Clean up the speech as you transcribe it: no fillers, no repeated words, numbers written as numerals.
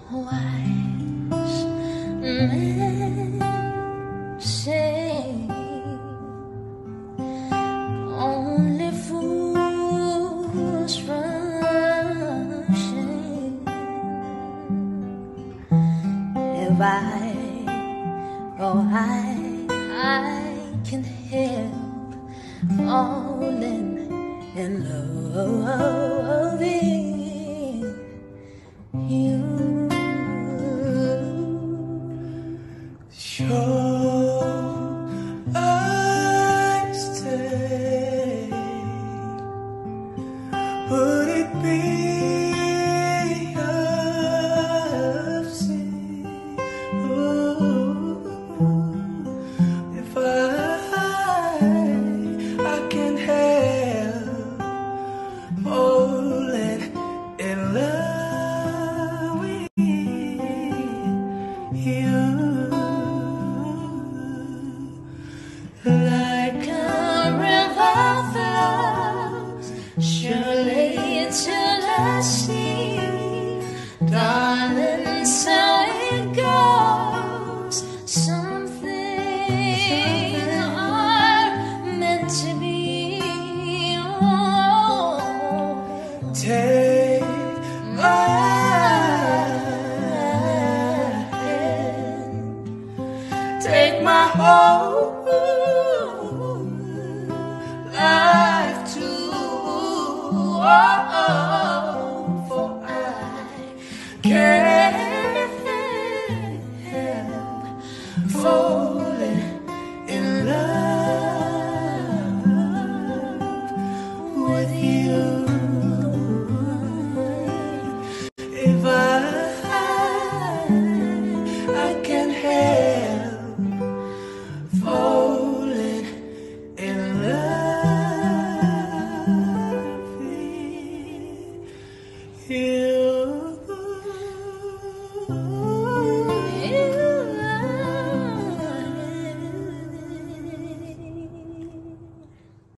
wise men say only fools rushing. If I can help falling in love with you. Sure, I'd stay. Would it be a sin? If I can help falling in love with you. Like a river flows surely to the sea, darling, so it goes. Some things are meant to be. Oh, Take my hand, take my whole life too. For I can't help falling in love with you. If I can help falling in love with you.